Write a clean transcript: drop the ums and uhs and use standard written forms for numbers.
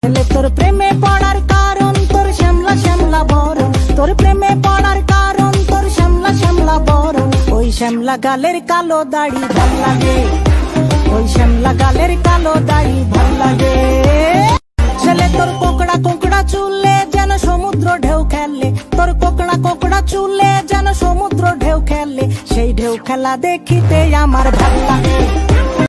তোর প্রেমে পড়ার কারণ তোর শ্যামলা শ্যামলা বরণ, তোর প্রেমে পড়ার কারণ তোর শ্যামলা শ্যামলা বরণ। ওই শ্যামলা গালের কালো দাড়ি ভাল লাগে, ওই শ্যামলা গালের কালো দাড়ি ভাল লাগে। ছেলে তোর কোকড়া কোকড়া চুলে যেন সমুদ্র ঢেউ খেলে, তোর কোকড়া কোকড়া চুলে যেন সমুদ্র ঢেউ খেলে। সেই ঢেউ খেলা দেখিতে আমার ভাল লাগে।